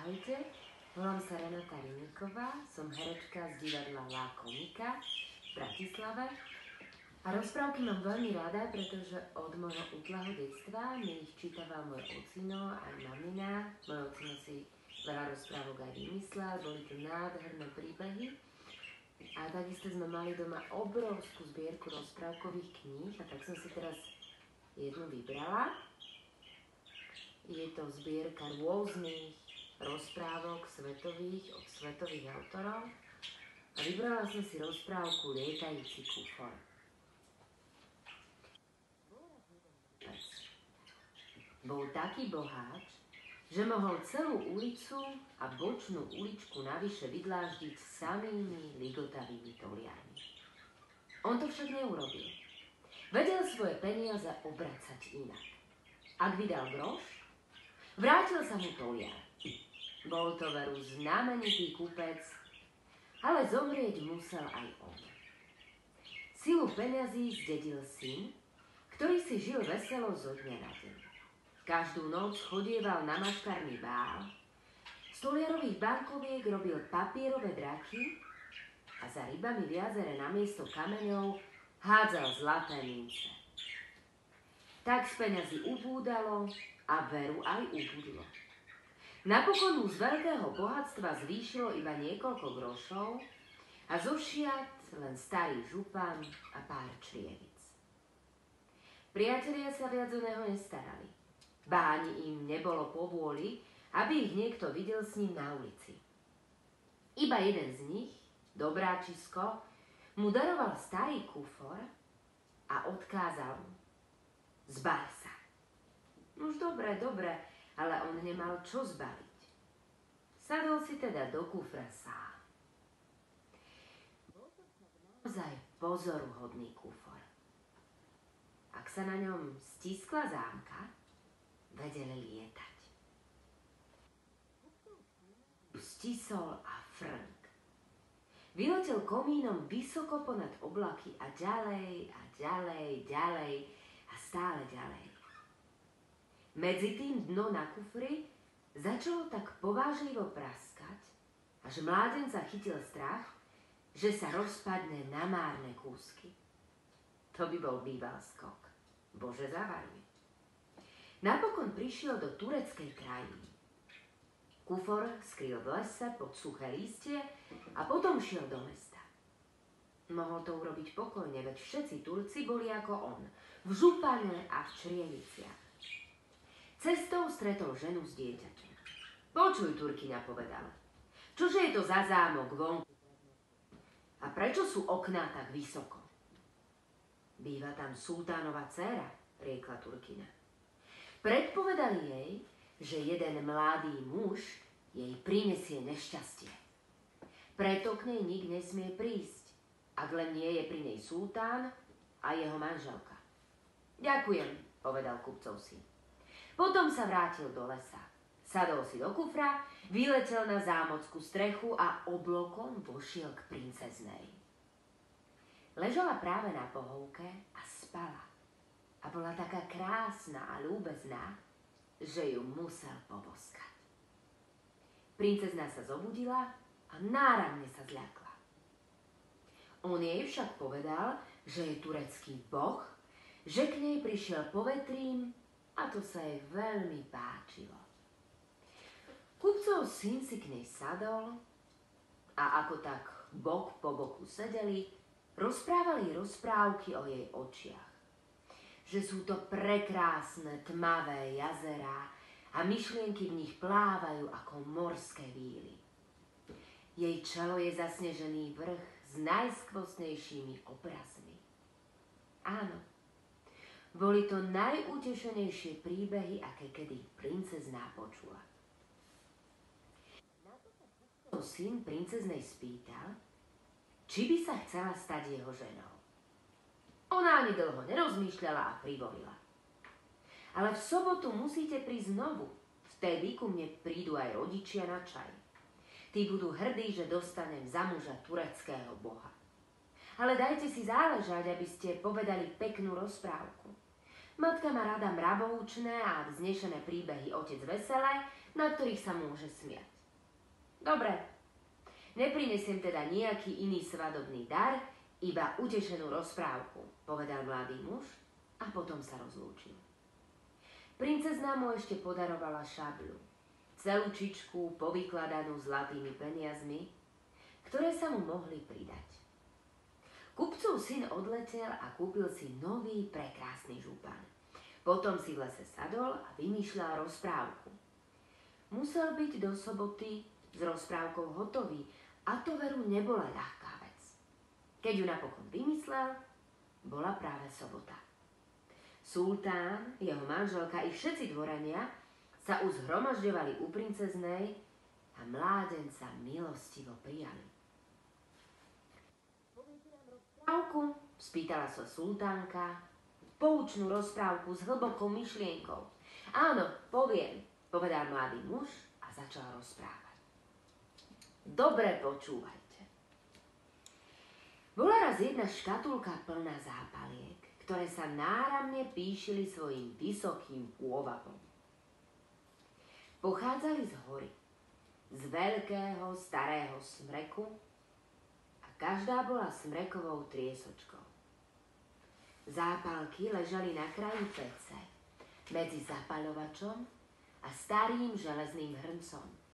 Ahojte, volám sa Renata Riniková, som herečka z divadla La Komika v Bratislave a rozprávky mám veľmi rada, pretože od môjho útleho detstva mi ich čítaval môj ocino aj mamina. Môj ocino si veľa rozprávok aj vymyslel, boli to nádherné príbehy a takisto sme mali doma obrovskú zbierku rozprávkových kníh a tak som si teraz jednu vybrala. Je to zbierka rôznych rozprávok svetových od svetových autorov a vybrala som si rozprávku Lietajúci kufor. Bol taký boháč, že mohol celú ulicu a bočnú uličku navyše vydláždiť samými ligotavými toliarmi. On to však neurobil. Vedel svoje peniaze obracať inak. Ak vydal groš, vrátil sa mu toliar. Bol to veru znamenitý kupec, ale zomrieť musel aj on. Silu peňazí zdedil syn, ktorý si žil veselo zo dňa na deň. Každú noc chodieval na maškarný bál, z toliarových bankoviek robil papierové draky a za rybami v jazere namiesto kameňov hádzal zlaté mince. Tak z peňazí ubúdalo a veru aj ubudlo. Napokon mu z veľkého bohatstva zvýšilo iba niekoľko grošov a zo šiat len starý župan a pár črievic. Priatelia sa viac o neho nestarali. Ba ani im nebolo povôli, aby ich niekto videl s ním na ulici. Iba jeden z nich, dobráčisko, mu daroval starý kufor a odkázal mu: zbal sa. Už dobre, ale on nemal čo zbaliť. Sadol si teda do kufra sám. Bol to naozaj pozoruhodný kufor. Ak sa na ňom stiskla zámka, vedeli lietať. Stisol a frnk. Vyletel komínom vysoko ponad oblaky a ďalej a ďalej a stále ďalej. Medzi tým dno na kufri začalo tak povážlivo praskať, až mládenca chytil strach, že sa rozpadne na márne kúsky. To by bol býval skok. Bože zavarmi. Napokon prišiel do tureckej krajiny. Kufor skryl v lese pod suché lístie a potom šiel do mesta. Mohol to urobiť pokojne, veď všetci Turci boli ako on, v župane a v črieviciach. Cestou stretol ženu s dieťaťom. Počuj, Turkyňa, povedala, čože je to za zámok vonku? A prečo sú okná tak vysoko? Býva tam sultánova dcéra, riekla Turkyňa. Predpovedali jej, že jeden mladý muž jej prinesie nešťastie. Preto k nej nik nesmie prísť, ak len nie je pri nej sultán a jeho manželka. Ďakujem, povedal kupcov syn. Potom sa vrátil do lesa. Sadol si do kufra, vyletel na zámockú strechu a oblokom vošiel k princeznej. Ležala práve na pohovke a spala. A bola taká krásna a ľúbezná, že ju musel poboskať. Princezna sa zobudila a náramne sa zľakla. On jej však povedal, že je turecký boh, že k nej prišiel povetrím a to sa jej veľmi páčilo. Kupcov syn si k nej sadol a ako tak bok po boku sedeli, rozprávali rozprávky o jej očiach. Že sú to prekrásne tmavé jazerá a myšlienky v nich plávajú ako morské víly. Jej čelo je zasnežený vrch s najskvostnejšími obrazmi. Áno, boli to najutešenejšie príbehy, aké kedy princezná počula. Na to sa syn princeznej spýtal, či by sa chcela stať jeho ženou. Ona ani dlho nerozmýšľala a privolila. Ale v sobotu musíte prísť znovu. Vtedy ku mne prídu aj rodičia na čaj. Tí budú hrdí, že dostanem za muža tureckého boha. Ale dajte si záležať, aby ste povedali peknú rozprávku. Matka má rada mravoučné a vznešené príbehy, otec veselé, na ktorých sa môže smiať. Dobre, neprinesiem teda nejaký iný svadobný dar, iba utešenú rozprávku, povedal mladý muž a potom sa rozlúčil. Princezná mu ešte podarovala šabľu, celúčičku povykladanú zlatými peniazmi, ktoré sa mu mohli pridať. Kupcov syn odletel a kúpil si nový prekrásny župan. Potom si v lese sadol a vymýšľal rozprávku. Musel byť do soboty s rozprávkou hotový a to veru nebola ľahká vec. Keď ju napokon vymyslel, bola práve sobota. Sultán, jeho manželka i všetci dvorania sa uzhromažďovali u princeznej a mládenca milostivo prijali. Poviete nám rozprávku? Spýtala sa sultánka, poučnú rozprávku s hlbokou myšlienkou. Áno, poviem, povedal mladý muž a začal rozprávať. Dobre počúvajte. Bola raz jedna škatulka plná zápaliek, ktoré sa náramne píšili svojim vysokým pôvabom. Pochádzali z hory, z veľkého starého smreku a každá bola smrekovou triesočkou. Zápalky ležali na kraji pece, medzi zapaľovačom a starým železným hrncom.